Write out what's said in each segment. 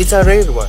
It's a rare one.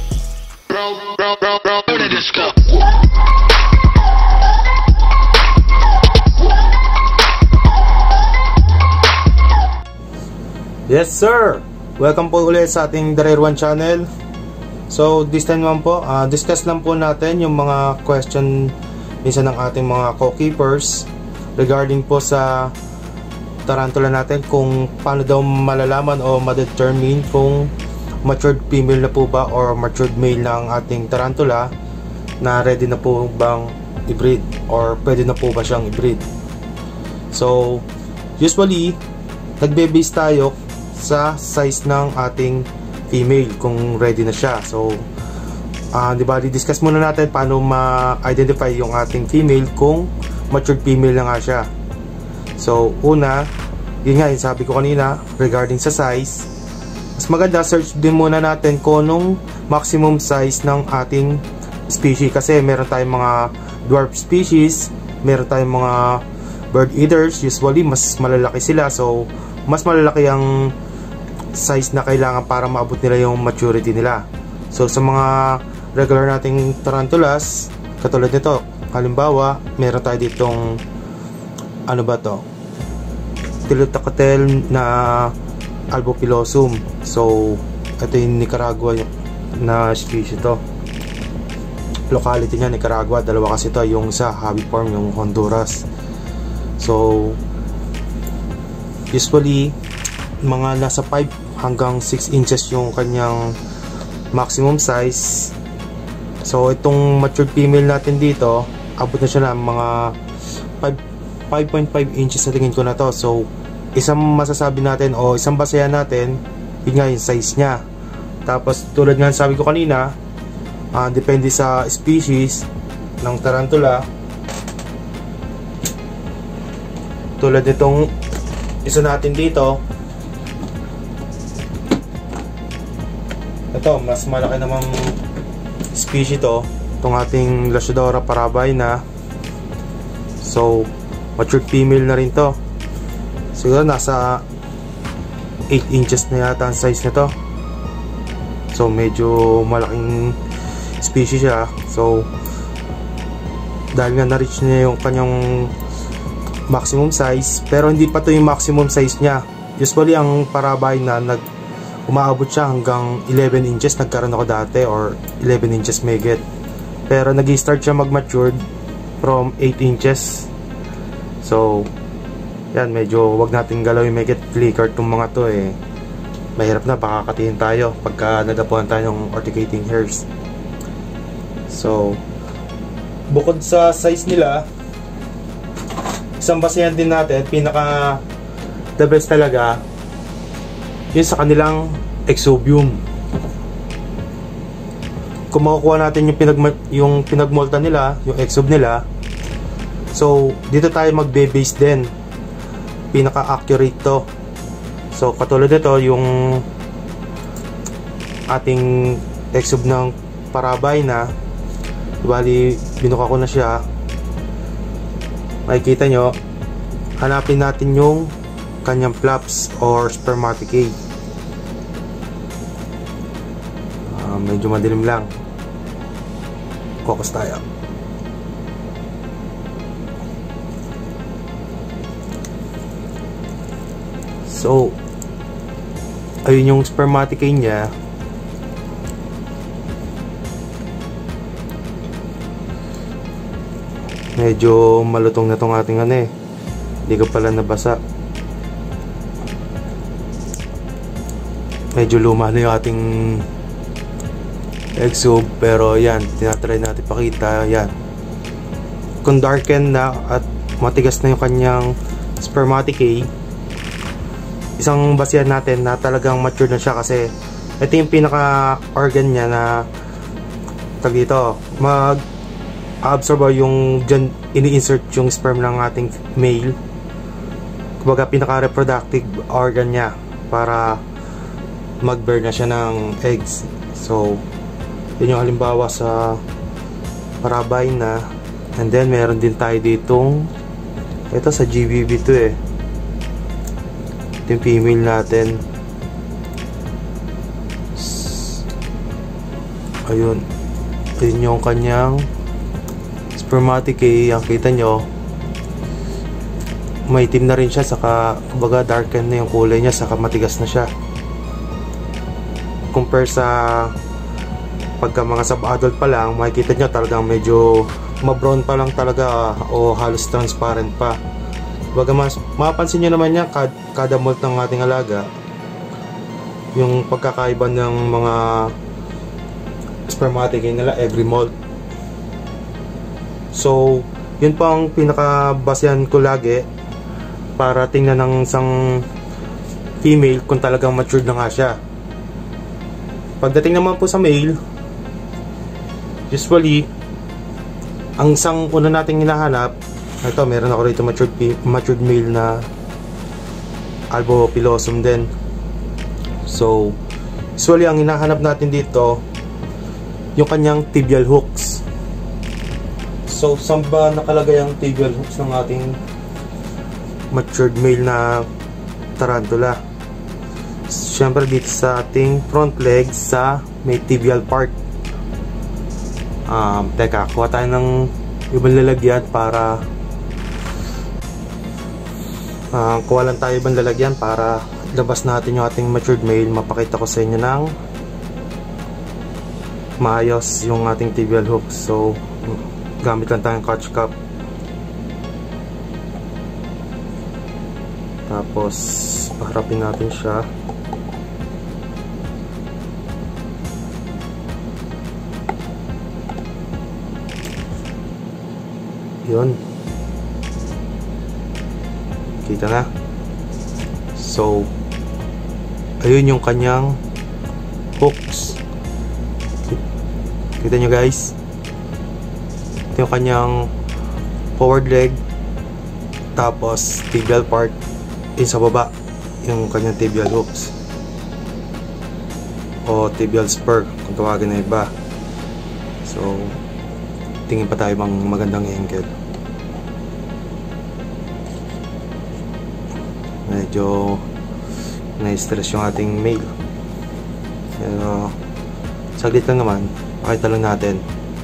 Yes sir! Welcome po ulit sa ating The Rare One channel. So this time naman po, discuss lang po natin yung mga question minsan ng ating mga co-keepers regarding po sa tarantula natin, kung paano daw malalaman o ma-determine kung matured female na po ba or matured male na ang ating tarantula, na ready na po bang i-breed or pwede na po ba siyang i-breed. So usually nagbe-base tayo sa size ng ating female kung ready na siya. So diba, di-discuss muna natin paano ma-identify yung ating female kung matured female na nga siya. So una, yun nga yung sabi ko kanina regarding sa size, mas maganda search din muna natin kung anong maximum size ng ating species, kasi meron tayong mga dwarf species, meron tayong mga bird eaters, usually mas malalaki sila. So mas malalaki ang size na kailangan para maabot nila yung maturity nila. So sa mga regular nating tarantulas katulad nito, halimbawa meron tayo ditong ano ba to, Tiloteucatel na albopilosum. So ito yung Nicaragua na species to, locality niya Nicaragua. Dalawa kasi to, yung sa Habiform, yung Honduras. So usually mga nasa 5 hanggang 6 inches yung kanyang maximum size. So itong matured female natin dito, abot na siya ng mga 5.5 inches sa tingin ko na to. So isang masasabi natin o isang basehan natin, yun nga yung size nya. Tapos tulad nga sabi ko kanina, depende sa species ng tarantula. Tulad nitong isa natin dito, ito mas malaki namang species to, itong ating Lasiodora parabaina. So matured female na rin to, siguro nasa 8 inches na yata ang size nito. So medyo malaking species siya. So dahil nga na-reach niya yung kanyang maximum size, pero hindi pa to yung maximum size niya. Usually ang parabaina umaabot siya hanggang 11 inches, nagkaroon ako dati, or 11 inches megit. Pero nag-start siya mag-mature from 8 inches. So yan, medyo wag natin galawin megit flicker itong mga to eh. Mahirap na, baka katiin tayo pagka nadapuan tayo ng urticating hairs. So bukod sa size nila, isang basehan din natin, pinaka the best talaga, yun sa kanilang exobium. Kung makukuha natin yung pinagmolta nila, yung exob nila, so dito tayo magbe-base din, pinaka-accurate to. So katulad nito, yung ating exob ng parabaina, bali binuka ko na siya, makikita nyo, hanapin natin yung kanyang flaps or spermaticae. Medyo madilim lang, focus tayo. So ayun yung spermaticae niya. Medyo malutong na tong ating ano eh, hindi ko pala nabasa. Medyo luma na yung ating exob, pero yan, tinatry natin pakita. Yan, kung darken na at matigas na yung kanyang spermaticae, isang basihan natin na talagang mature na siya, kasi ito yung pinaka organ niya na tag dito, mag-absorb yung dyan ini-insert yung sperm ng ating male. Kumbaga pinaka reproductive organ niya para mag-bear na siya ng eggs. So yun yung halimbawa sa parabaina. And then meron din tayo ditong, ito sa GBB to eh, ito yung female natin. Ayun. Ayun yung kanyang spermatic. Ang kita nyo, may itim na rin siya, saka kumbaga darken na yung kulay niya, saka matigas na siya compare sa pagka mga sub-adult pa lang. Makikita nyo talagang medyo ma-brown pa lang talaga, o halos transparent pa. Baga mas mapapansin nyo naman yan kada molt ng ating alaga, yung pagkakaiba ng mga spermatic nila every molt. So yun po ang pinakabasehan ko lagi para tingnan ng isang female kung talagang matured na nga siya. Pagdating naman po sa male, usually ang isang una nating hinahanap, ito meron ako rito matured male na albopilosum din. So usually ang hinahanap natin dito yung kanyang tibial hooks. So saan ba nakalagay ang tibial hooks ng ating matured male na tarantula? Siyempre dito sa ating front leg sa may tibial part. Teka, kuha tayo ng ibang lalagyan para kuha lang tayo ibang lalagyan para labas natin yung ating matured male. Mapakita ko sa inyo ng maayos yung ating tibial hooks. So gamit lang tayong catch cup, tapos paharapin natin siya. Yun, kita na. So ayun yung kanyang hooks. Kita nyo guys, ito yung kanyang forward leg, tapos tibial part, yung sa baba yung kanyang tibial hooks o tibial spur kung tawagin na iba. So tingin pa tayo bang magandang angle. Medyo na-stress yung ating male, pero saglit lang naman, pakita lang natin.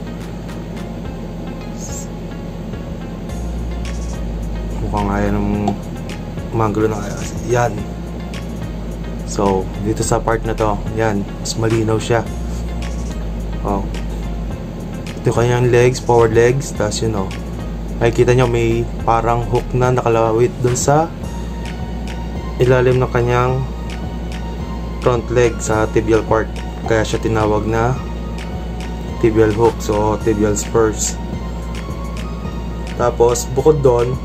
Mukhang ayaw ng magulo na kaya. Yan. So dito sa part na to, yan, mas malinaw siya. Ito kanyang legs, forward legs, tapos yun o, makikita nyo may parang hook na nakalawit dun sa ilalim ng kanyang front leg sa tibial part, kaya siya tinawag na tibial hooks o tibial spurs. Tapos bukod doon,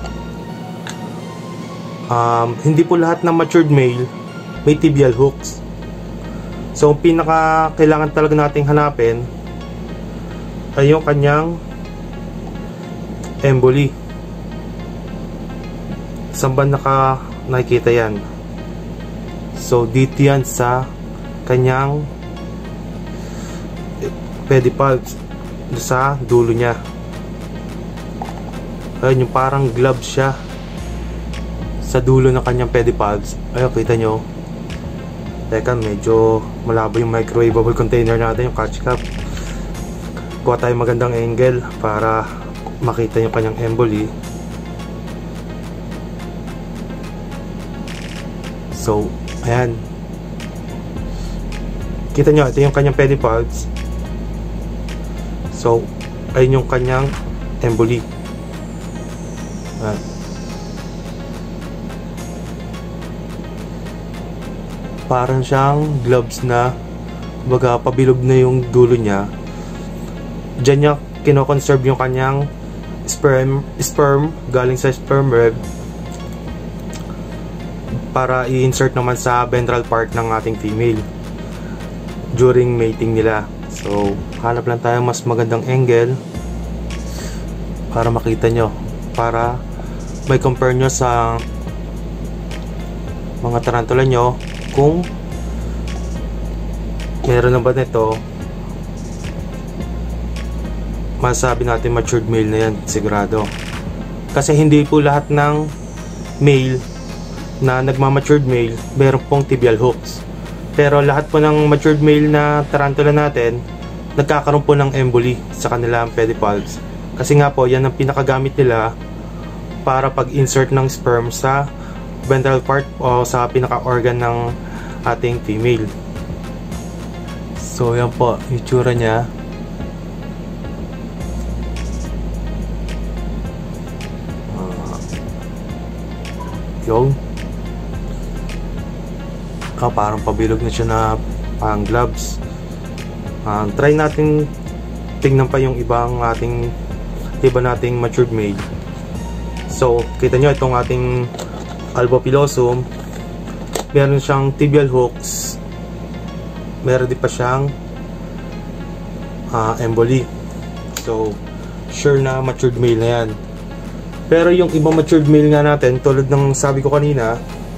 hindi po lahat ng matured male may tibial hooks. So ang pinaka kailangan talaga nating hanapin ay yung kanyang emboli. Saan ba nakikita yan? So dito yan sa kanyang pedipalps, sa dulo niya. Ayun, yung parang glove siya sa dulo ng kanyang pedipalps. Ayun, kita nyo. Teka, medyo malabo yung microwavable container natin, yung catch cup. Kuha tayo magandang angle para makita yung kanyang emboli. So ayan, kita nyo, ito yung kanyang pedipalps. So ayun yung kanyang emboli. Ayan. Parang siyang gloves na, baga pabilog na yung dulo niya. Diyan niya kino-conserve yung kanyang sperm galing sa sperm web para i-insert naman sa ventral part ng ating female during mating nila. So hanap lang tayo mas magandang angle para makita nyo, para may compare nyo sa mga tarantula nyo kung meron na ba nito. Masabi natin matured male na yan, sigurado. Kasi hindi po lahat ng male na nagmamatured male meron pong tibial hooks. Pero lahat po ng matured male na tarantula natin nagkakaroon po ng emboli sa kanilang pedipalps. Kasi nga po, yan ang pinakagamit nila para pag-insert ng sperm sa ventral part o sa pinaka-organ ng ating female. So yan po, yung tsura niya. Yung parang pabilog na siya na pang gloves. Try natin tingnan pa yung ibang iba nating matured male. So kita nyo itong ating albopilosum, meron siyang tibial hooks, meron din pa siyang emboli. So sure na matured male na yan. Pero yung ibang matured male nga natin, tulad ng sabi ko kanina,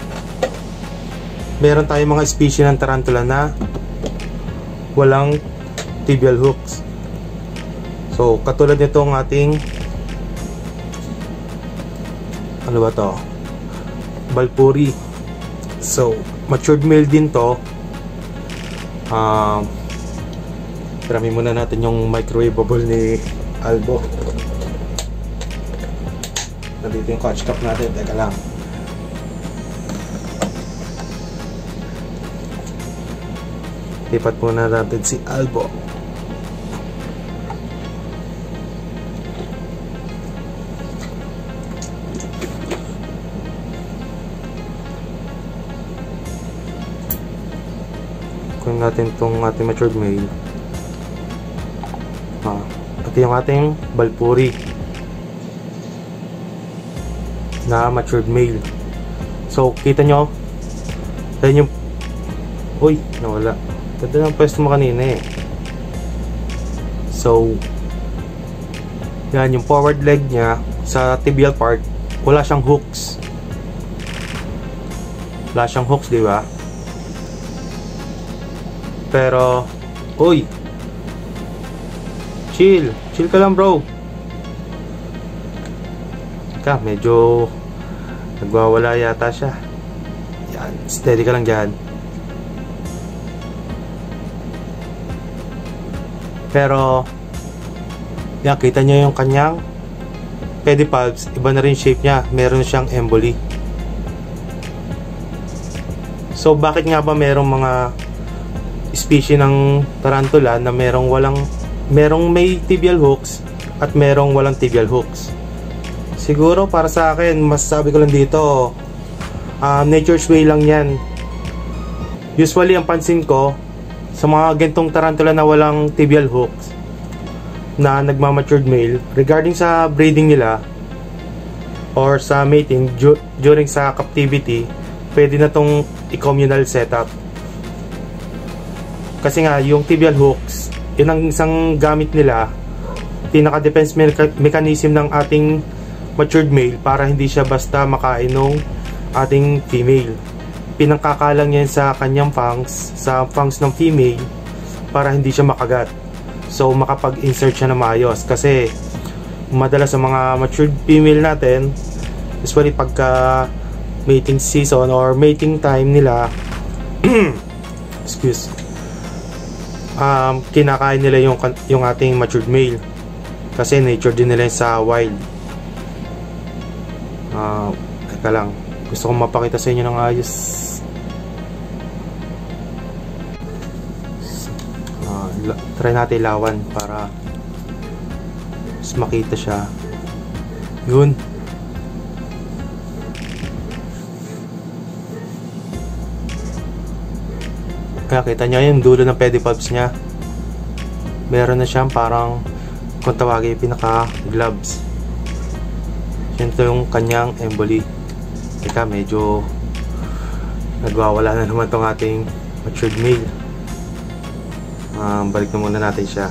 meron tayong mga species ng tarantula na walang tibial hooks. So katulad nito ang ating ano ba to? Balpuri. So matured male din to. Tiramin muna natin yung microwavable ni Albo. Nandito yung catch cup natin. Teka lang. Lipat muna natin si Albo. Kunin natin itong ating matured male. Ito yung ating balpuri na matured male. So kita nyo, yan yung uy, nawala. Ganda ng pwesto mo kanina eh. So yan yung forward leg nya sa tibial part, wala siyang hooks. Wala siyang hooks, di ba? Pero uy, chill ka lang bro. Medyo nagwawala yata siya. Yan, steady ka lang dyan. Pero yan, kita nyo yung kanyang pedipalps, iba na rin shape nya. Meron siyang emboli. So bakit nga ba merong mga species ng tarantula na merong may tibial hooks at merong walang tibial hooks? Siguro para sa akin, masasabi ko lang dito, nature's way lang yan. Usually ang pansin ko sa mga gantong tarantula na walang tibial hooks na nagmamatured male, regarding sa breeding nila or sa mating during sa captivity, pwede na tong i-communal setup. Kasi nga yung tibial hooks, yun ang isang gamit nila, pinaka-defense mechanism ng ating matured male para hindi siya basta makain ng ating female. Pinangkakalang yan sa kanyang fangs, sa fangs ng female, para hindi siya makagat. So makapag-insert siya na maayos. Kasi madalas sa mga matured female natin, usually pagka mating season or mating time nila excuse, kinakain nila yung ating matured male. Kasi nature din nila sa wild. Teka lang, gusto kong mapakita sa inyo ng ayos. Try natin ilawan para mas makita siya. Yun. Kaya kita nyo yung dulo ng pedipalps nya. Meron na siyang parang kung tawagin pinaka gloves. Ito yung kanyang emboli. Teka, medyo nagwawala na naman tong ating matured male. Balik na muna natin siya.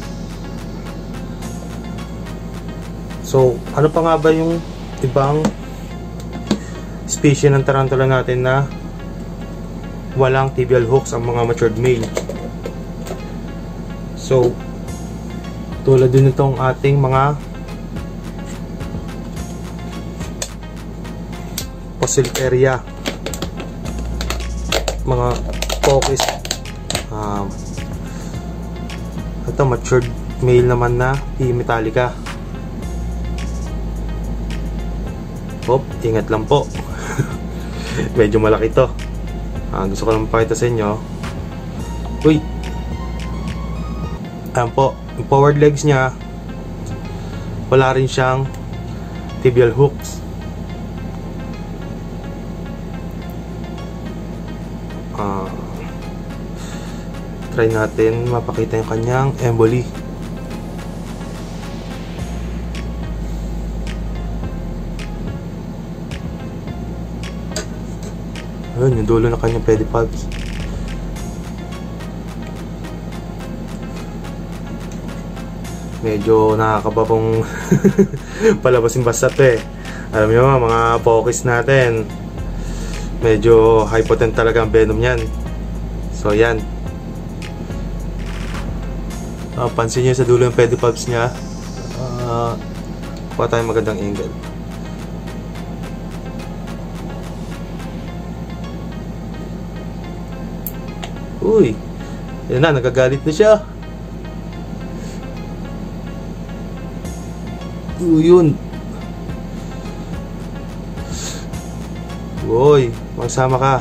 So ano pa nga ba yung ibang species ng tarantula natin na walang tibial hooks ang mga matured male? So tulad din itong ating mga Poecilotheria, mga Pocus, Ito, matured male naman na P. metallica. Hop, ingat lang po. Medyo malaki to. Gusto ko lang pakita sa inyo. Uy! Ayan po, yung forward legs niya, wala rin siyang tibial hooks. Try natin mapakita yung kanyang emboli. Ayun, yung dulo ng kanyang pedipalps. Medyo nakakababong palabasin basta to eh. Alam nyo mga focus natin, medyo high potent talaga ang venom yan. So yan, pansin nyo sa dulo yung pedipalps nya. Kuha tayo magandang angle. Uy, yan na, nagagalit na siya. Yun. Uy, magsama ka.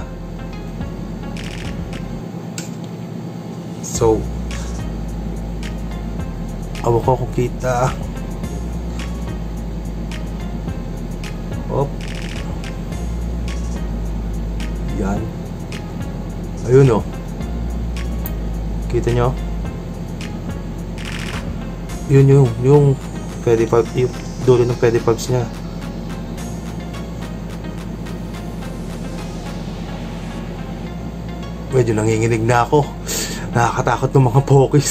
So, awa ko kung kita. Hop. Yan. Ayun o. Kita nyo? Yun yung pedipalp, yung dulo ng pedipalps niya. Medyo nanginginig na ako. Nakakatakot ng mga focus.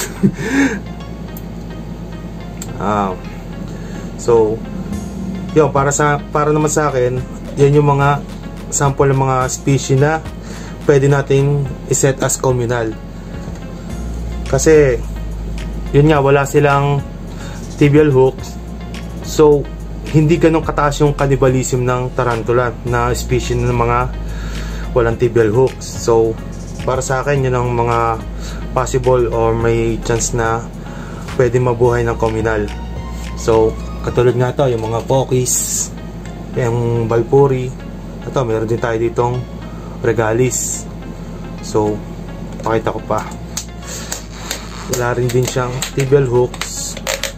So, yun, para naman sa akin, yan yung mga sample ng mga species na pwede nating iset as communal. Kasi yun nga, wala silang tibial hooks. So, hindi ganun kataas yung cannibalism ng tarantula na species ng mga walang tibial hooks. So, para sa akin, yun ang mga possible or may chance na pwede mabuhay ng communal. So, katulad nga to, yung mga pokis, yung balpuri. Ito, meron din tayo ditong regalis. So, pakita ko pa. Wala rin din siyang tibial hooks.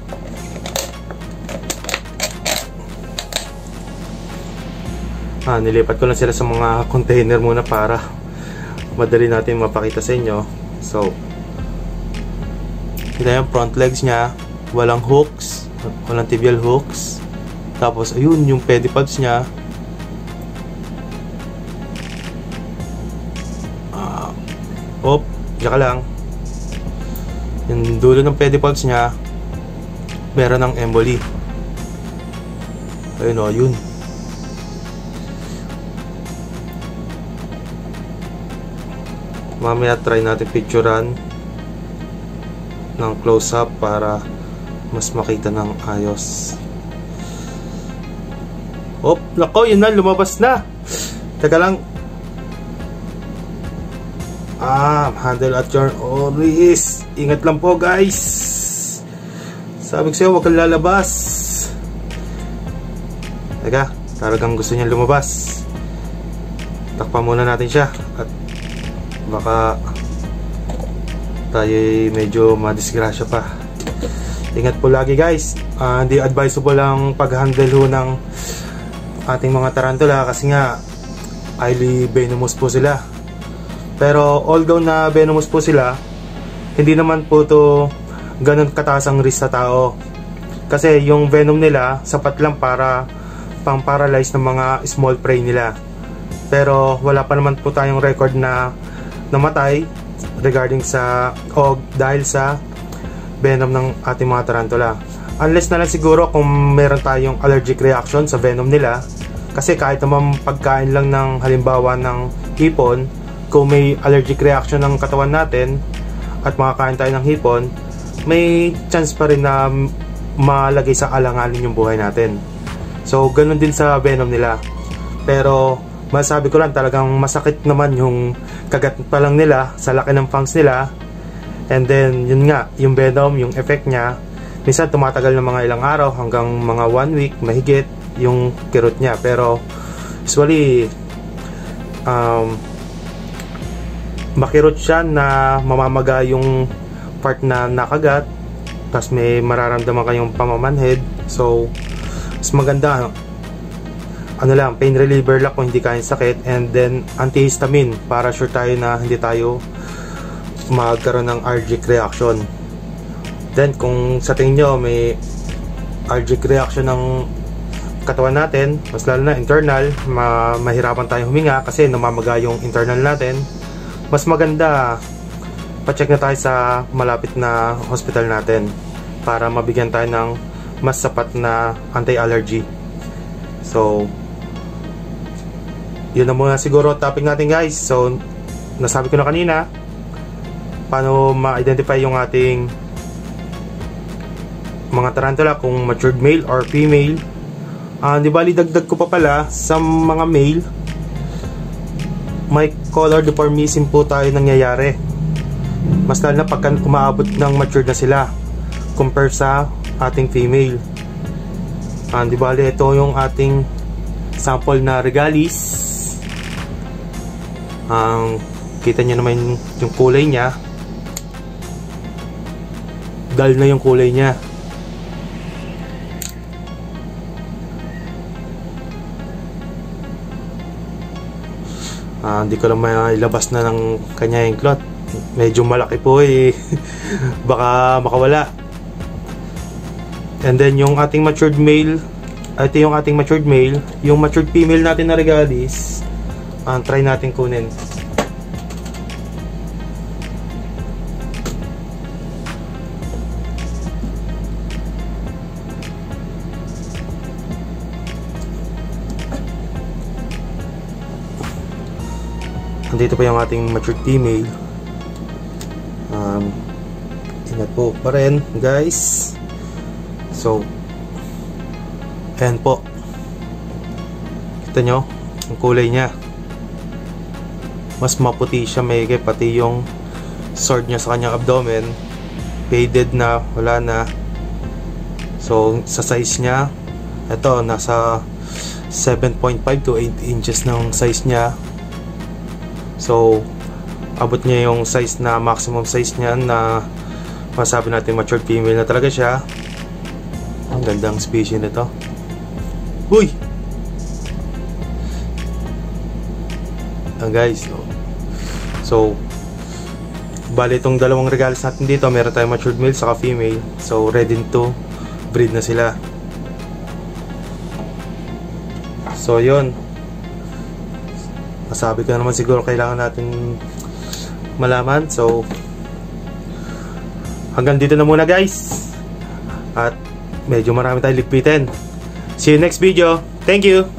Nilipat ko lang sila sa mga container muna para madali natin mapakita sa inyo. So, kita yung front legs niya, walang hooks, walang tibial hooks. Tapos ayun yung pedipalps niya. Diyan ka lang. Yung dulo ng pedipalps niya, meron ng emboli. Ayun o, yun. Mamaya try natin picturean ng close-up para mas makita ng ayos. Nako, yun na, lumabas na. Teka lang. Handle at your oris. Ingat lang po, guys. Sabi ko sa'yo, huwag kang lalabas. Teka, talagang gusto niya lumabas. Takpan muna natin siya. At baka tayo medyo madisgrasya pa. Ingat po lagi, guys. Hindi advisable ang pag-handle ho ng ating mga tarantula kasi nga highly venomous po sila. Pero although na venomous po sila, hindi naman po to ganun kataas ang risk sa tao. Kasi yung venom nila sapat lang para pang-paralyze ng mga small prey nila. Pero wala pa naman po tayong record na namatay regarding sa o dahil sa venom ng ating mga tarantula. Unless na lang siguro kung meron tayong allergic reaction sa venom nila. Kasi kahit naman pagkain lang ng halimbawa ng hipon, kung may allergic reaction ng katawan natin at makakain tayo ng hipon, may chance pa rin na malagay sa alanganin yung buhay natin. So, ganun din sa venom nila. Pero, masabi ko lang talagang masakit naman yung kagat pa lang nila sa laki ng fangs nila. And then, yun nga, yung venom, yung effect niya, minsan tumatagal ng mga ilang araw hanggang mga 1 week, mahigit yung kirot niya. Pero, usually, makirot siya na mamamaga yung part na nakagat, tapos may mararamdaman kayong pamamanhid. So, mas maganda, ano lang, pain reliever lang kung hindi kayang sakit, and then antihistamine para sure tayo na hindi tayo magkaroon ng allergic reaction. Then kung sa tingin nyo may allergic reaction ng katawan natin, mas lalo na internal, mahirapan tayong huminga kasi namamaga yung internal natin, mas maganda pa-check na tayo sa malapit na hospital natin para mabigyan tayo ng mas sapat na anti-allergy. So yun na muna siguro topic natin, guys. So nasabi ko na kanina paano ma-identify yung ating mga tarantula kung matured male or female. Di bali dagdag ko pa pala sa mga male, may color deformism po tayo nangyayari, mas lalo na pagka umaabot ng matured na sila compare sa ating female. Di bali ito yung ating sample na Regalis. Kita nyo naman yung kulay niya, dull na yung kulay niya. Hindi ko lang mailabas na ng kanya yung cloth, medyo malaki po eh. Baka makawala. And then yung ating matured male, ito yung ating matured male. Yung matured female natin na Regalis, try natin kunin. Dito pa yung ating matured female. Ingat po pa rin, guys. So ayan po, kita nyo ang kulay niya, mas maputi siya, may pati yung sword niya sa kanyang abdomen faded na, wala na. So sa size niya, ito nasa 7.5 to 8 inches ng size niya. So abot niya yung size na maximum size niya na masabi natin matured female na talaga siya. Ang gandang species nito. Uy! Guys, so bali itong dalawang Regalis natin dito, meron tayong matured male saka female. So ready to breed na sila. So yun, masabi ko naman siguro kailangan natin malaman. So hanggang dito na muna, guys, at medyo marami tayong ligpitin. See you next video. Thank you.